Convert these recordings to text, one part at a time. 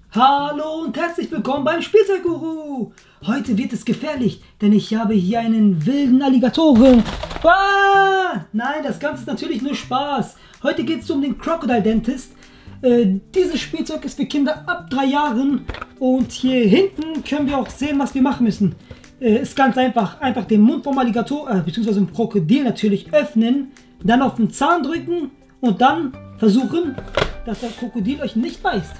Hallo und herzlich willkommen beim Spielzeugguru. Heute wird es gefährlich, denn ich habe hier einen wilden Alligatoren. Ah! Nein, das Ganze ist natürlich nur Spaß. Heute geht es um den Crocodile Dentist. Dieses Spielzeug ist für Kinder ab 3 Jahren. Und hier hinten können wir auch sehen, was wir machen müssen. Ist ganz einfach. Einfach den Mund vom Alligator, bzw. vom Krokodil natürlich öffnen. Dann auf den Zahn drücken und dann versuchen, dass das Krokodil euch nicht beißt.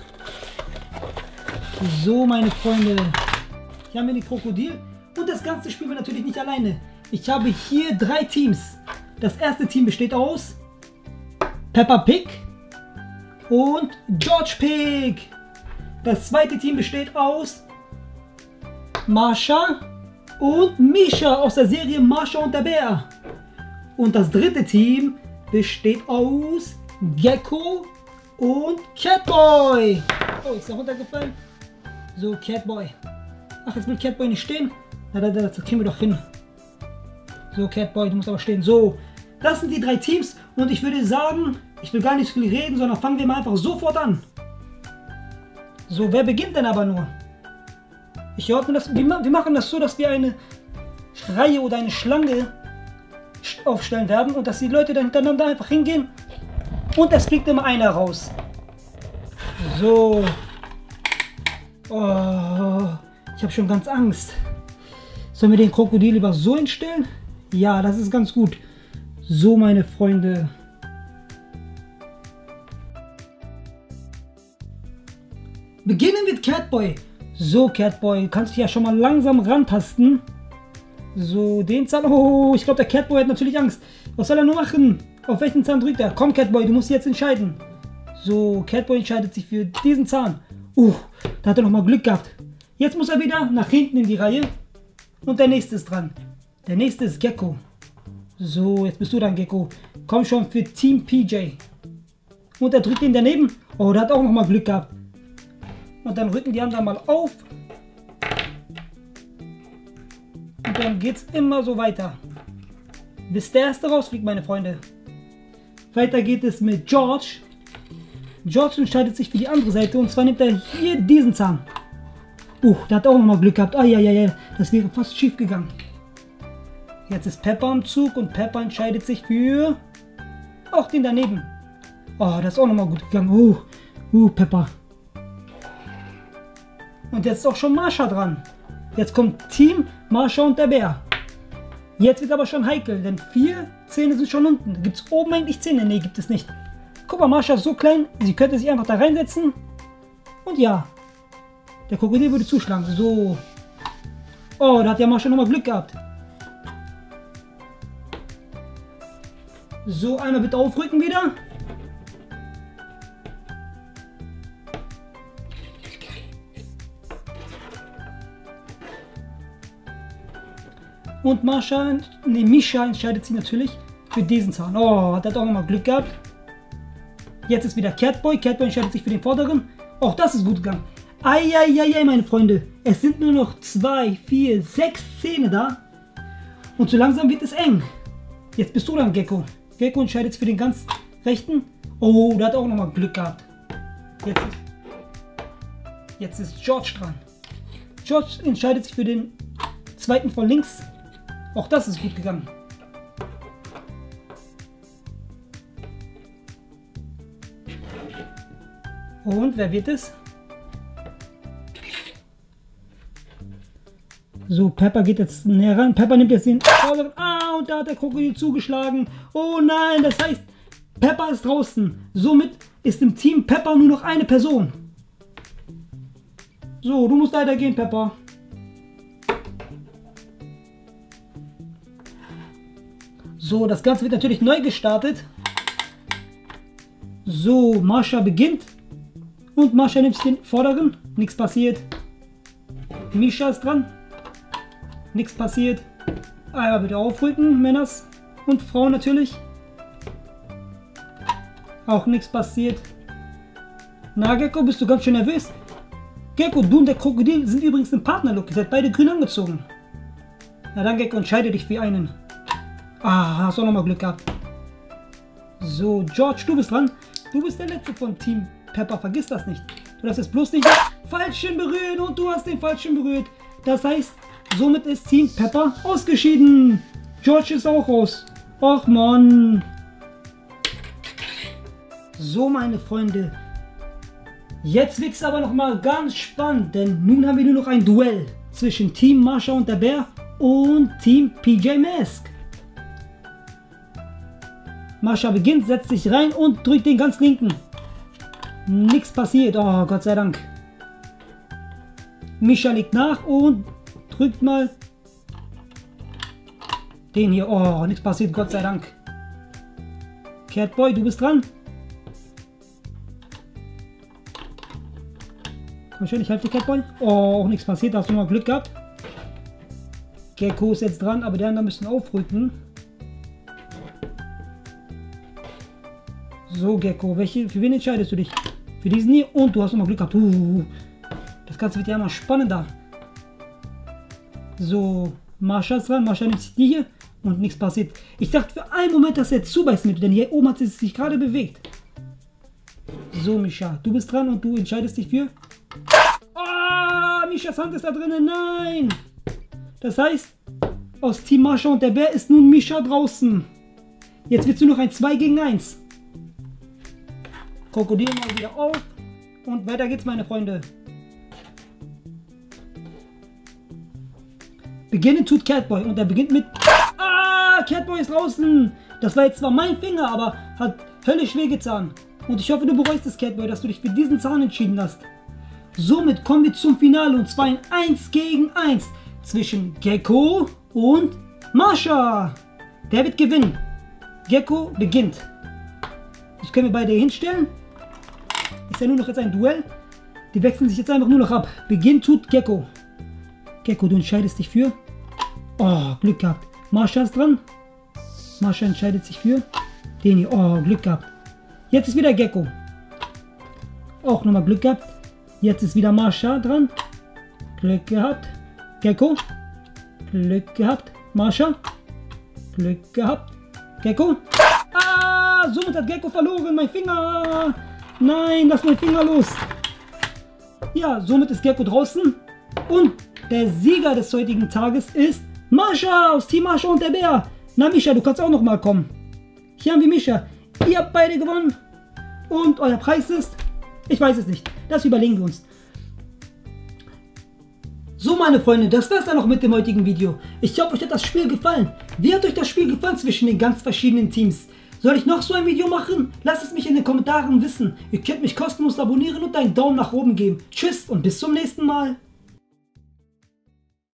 So, meine Freunde, hier haben wir den Krokodil und das Ganze spielen wir natürlich nicht alleine. Ich habe hier 3 Teams. Das erste Team besteht aus Peppa Pig und George Pig. Das zweite Team besteht aus Marsha und Misha aus der Serie Marsha und der Bär. Und das dritte Team besteht aus Gecko und Catboy. Oh, ist er runtergefallen? So, Catboy. Ach, jetzt will Catboy nicht stehen. Na, das kriegen wir doch hin. So, Catboy, du musst aber stehen. So, das sind die 3 Teams. Und ich würde sagen, ich will gar nicht so viel reden, sondern fangen wir mal einfach sofort an. So, wer beginnt denn aber nur? Ich ordne das. Wir machen das so, dass wir eine Reihe oder eine Schlange aufstellen werden und dass die Leute dann hintereinander einfach hingehen. Und es fliegt immer einer raus. So. Oh, ich habe schon ganz Angst. Sollen wir den Krokodil lieber so hinstellen? Ja, das ist ganz gut. So, meine Freunde. Beginnen mit Catboy. So, Catboy, kannst dich ja schon mal langsam rantasten. So, den Zahn. Oh, ich glaube, der Catboy hat natürlich Angst. Was soll er nur machen? Auf welchen Zahn drückt er? Komm, Catboy, du musst jetzt entscheiden. So, Catboy entscheidet sich für diesen Zahn. Da hat er nochmal Glück gehabt. Jetzt muss er wieder nach hinten in die Reihe. Und der nächste ist dran. Der nächste ist Gecko. So, jetzt bist du dran, Gecko. Komm schon für Team PJ. Und er drückt ihn daneben. Oh, der hat auch nochmal Glück gehabt. Und dann rücken die anderen mal auf. Und dann geht es immer so weiter. Bis der erste rausfliegt, meine Freunde. Weiter geht es mit George. George entscheidet sich für die andere Seite und zwar nimmt er hier diesen Zahn. Der hat auch nochmal Glück gehabt. Das wäre fast schief gegangen. Jetzt ist Peppa am Zug und Peppa entscheidet sich für auch den daneben. Das ist auch nochmal gut gegangen. Peppa. Und jetzt ist auch schon Marsha dran. Jetzt kommt Team Marsha und der Bär. Jetzt wird aber schon heikel, denn 4 Zähne sind schon unten. Gibt es oben eigentlich Zähne? Ne, gibt es nicht. Guck mal, Marsha ist so klein, sie könnte sich einfach da reinsetzen. Und ja, der Krokodil würde zuschlagen. So. Da hat ja Marsha nochmal Glück gehabt. So, einmal bitte aufrücken wieder. Und Misha entscheidet sich natürlich für diesen Zahn. Hat er auch nochmal Glück gehabt. Jetzt ist wieder Catboy. Catboy entscheidet sich für den vorderen. Auch das ist gut gegangen. Eieiei, meine Freunde. Es sind nur noch 2, 4, 6 Zähne da. Und so langsam wird es eng. Jetzt bist du dran, Gecko. Gecko entscheidet sich für den ganz rechten. Der hat auch nochmal Glück gehabt. Jetzt ist George dran. George entscheidet sich für den zweiten von links. Auch das ist gut gegangen. Und wer wird es? So, Peppa geht jetzt näher ran. Peppa nimmt jetzt den vorderen. Und da hat der Krokodil zugeschlagen. Oh nein, das heißt, Peppa ist draußen. Somit ist im Team Peppa nur noch eine Person. So, du musst leider gehen, Peppa. So, das Ganze wird natürlich neu gestartet. So, Marsha beginnt. Und Marsha nimmt den vorderen. Nichts passiert. Misha ist dran. Nichts passiert. Einmal bitte aufrücken, Männers und Frauen natürlich. Auch nichts passiert. Na, Gecko, bist du ganz schön nervös? Gecko, du und der Krokodil sind übrigens im Partnerlook. Ihr seid beide grün angezogen. Na dann, Gecko, entscheide dich für einen. Hast auch nochmal Glück gehabt. So, George, du bist dran. Du bist der Letzte von Team Peppa, vergiss das nicht. Du darfst jetzt bloß nicht den Falschen berühren und du hast den Falschen berührt. Das heißt, somit ist Team Pepper ausgeschieden. George ist auch raus. Och Mann. So, meine Freunde. Jetzt wird es aber noch mal ganz spannend, denn nun haben wir nur noch ein Duell zwischen Team Mascha und der Bär und Team PJ Mask. Mascha beginnt, setzt sich rein und drückt den ganz linken. Nichts passiert, oh Gott sei Dank. Mischa legt nach und drückt mal den hier. Oh, nichts passiert, Gott sei Dank. Catboy, du bist dran. Komm schon, ich helfe dir, Catboy. Oh, auch nichts passiert, da hast du mal Glück gehabt. Gecko ist jetzt dran, aber die anderen müssen aufrücken. So, Gecko, für wen entscheidest du dich? Für diesen hier und du hast nochmal Glück gehabt. Das Ganze wird ja immer spannender. So, Mascha ist dran. Mascha nimmt sich die hier und nichts passiert. Ich dachte für einen Moment, dass er jetzt zubeißen wird, denn hier oben hat es sich gerade bewegt. So, Mischa, du bist dran und du entscheidest dich für... Ah, Mischas Hand ist da drinnen. Nein! Das heißt, aus Team Mascha und der Bär ist nun Mischa draußen. Jetzt wird es nur noch ein 2 gegen 1. Krokodil mal wieder auf. Und weiter geht's, meine Freunde. Beginnen tut Catboy und er beginnt mit... Ah, Catboy ist draußen. Das war jetzt zwar mein Finger, aber hat höllisch wehgetan. Und ich hoffe, du bereust es, Catboy, dass du dich für diesen Zahn entschieden hast. Somit kommen wir zum Finale und zwar ein 1 gegen 1 zwischen Gecko und Mascha. Der wird gewinnen. Gecko beginnt. Das können wir beide hinstellen. Ist ja nur noch jetzt ein Duell. Die wechseln sich jetzt einfach nur noch ab. Beginn tut Gecko. Gecko, du entscheidest dich für... Oh, Glück gehabt. Mascha ist dran. Mascha entscheidet sich für den hier. Oh, Glück gehabt. Jetzt ist wieder Gecko. Auch nochmal Glück gehabt. Jetzt ist wieder Mascha dran. Glück gehabt. Gecko. Glück gehabt. Mascha. Glück gehabt. Gecko. Ah, somit hat Gecko verloren. Mein Finger. Nein, lass meinen Finger los. Ja, somit ist Gecko draußen. Und der Sieger des heutigen Tages ist Mascha aus Team Mascha und der Bär. Na, Mischa, du kannst auch noch mal kommen. Hier haben wir Mischa. Ihr habt beide gewonnen. Und euer Preis ist... Ich weiß es nicht. Das überlegen wir uns. So, meine Freunde, das war's dann noch mit dem heutigen Video. Ich hoffe, euch hat das Spiel gefallen. Wie hat euch das Spiel gefallen zwischen den ganz verschiedenen Teams? Soll ich noch so ein Video machen? Lasst es mich in den Kommentaren wissen. Ihr könnt mich kostenlos abonnieren und einen Daumen nach oben geben. Tschüss und bis zum nächsten Mal.